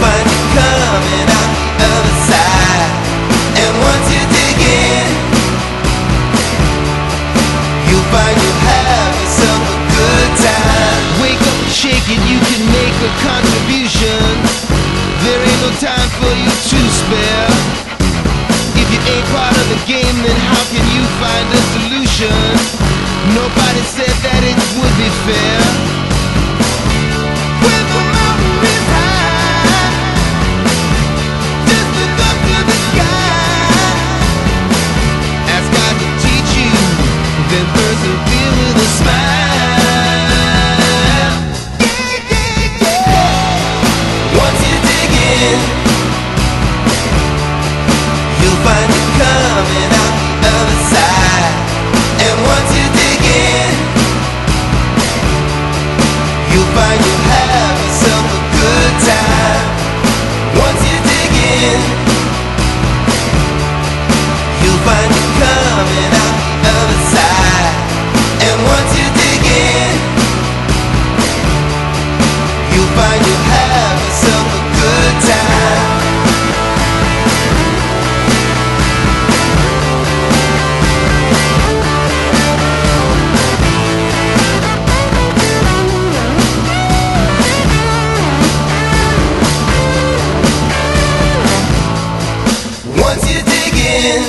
find you coming out the other side. And once you dig in, you'll find you'll have yourself a good time. Wake up and shake it, you can make a contribution. There ain't no time for you to spare. If you ain't part of the game, then how can you find a solution? Nobody said that it would be fair. When the mountain is high, just look up to the sky. Ask God to teach you, then persevere with a smile. Yeah, yeah, yeah. Once you dig in, you'll find you coming out the other side. And once you dig in, you'll find you'll have yourself a good time. Once you dig in, you'll find you coming out the other side. And once you dig in, you'll find you'll have yourself a good time. Once you dig in,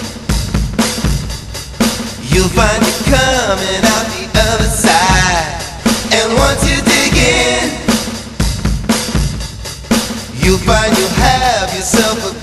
you'll find you coming out the other side. And once you dig in, you'll find you'll have yourself a